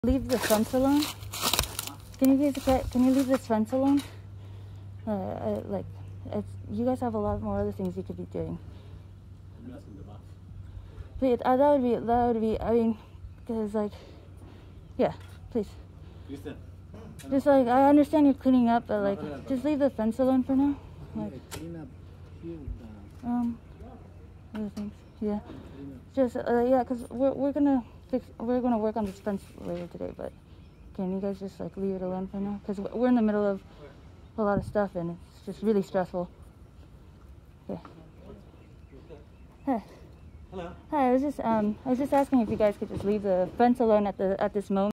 Leave the fence alone. Can you leave this fence alone? You guys have a lot more other things you could be doing. Please, that would be, I mean, because, like, yeah, please. Just, like, I understand you're cleaning up, but, like, just leave the fence alone for now. Like, clean up here, other things, yeah. Just, yeah, because we're gonna work on this fence later today, but can you guys just, like, leave it alone for now? Because we're in the middle of a lot of stuff, and it's just really stressful. Okay. Hi. Hello. Hi, I was just asking if you guys could just leave the fence alone at this moment.